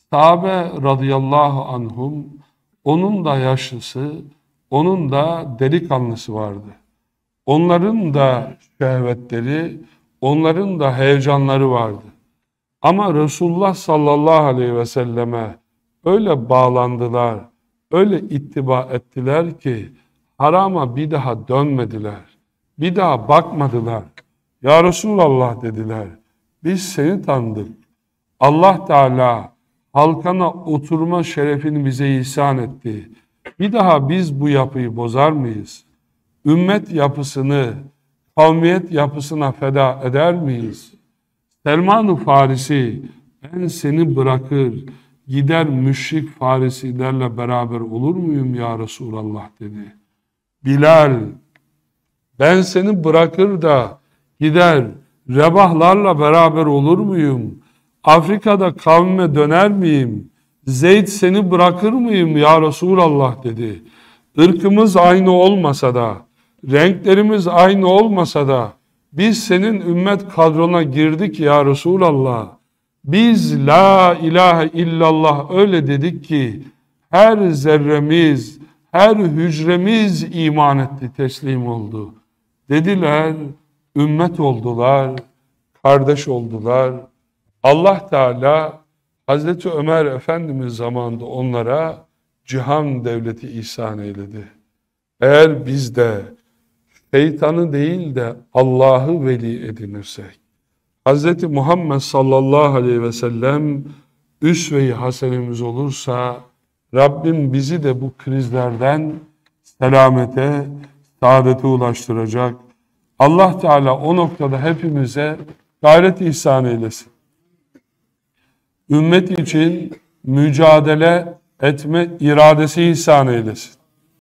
Sahabe radıyallahu anhum, onun da yaşlısı, onun da delikanlısı vardı. Onların da şehvetleri, onların da heyecanları vardı. Ama Resulullah sallallahu aleyhi ve selleme öyle bağlandılar, öyle ittiba ettiler ki harama bir daha dönmediler. Bir daha bakmadılar. Ya Resulallah dediler, biz seni tanıdık. Allah Teala halkana oturma şerefini bize ihsan etti. Bir daha biz bu yapıyı bozar mıyız? Ümmet yapısını, kavmiyet yapısına feda eder miyiz? Selman-ı Farisi, ben seni bırakır, gider müşrik Farisilerle beraber olur muyum ya Resulallah dedi. Bilal, ben seni bırakır da gider Rebahlarla beraber olur muyum? Afrika'da kavmime döner miyim? Zeyd seni bırakır mıyım ya Resulallah dedi. Irkımız aynı olmasa da, renklerimiz aynı olmasa da, biz senin ümmet kadrona girdik ya Resulallah. Biz la ilahe illallah öyle dedik ki, her zerremiz, her hücremiz iman etti, teslim oldu. Dediler, ümmet oldular, kardeş oldular. Allah Teala Hazreti Ömer Efendimiz zamanında onlara cihan devleti ihsan eyledi. Eğer biz de şeytanı değil de Allah'ı veli edinirsek, Hazreti Muhammed sallallahu aleyhi ve sellem üsve-i hasenemiz olursa, Rabbim bizi de bu krizlerden selamete, saadete ulaştıracak. Allah Teala o noktada hepimize gayret ihsan eylesin. Ümmet için mücadele etme iradesi ihsan eylesin.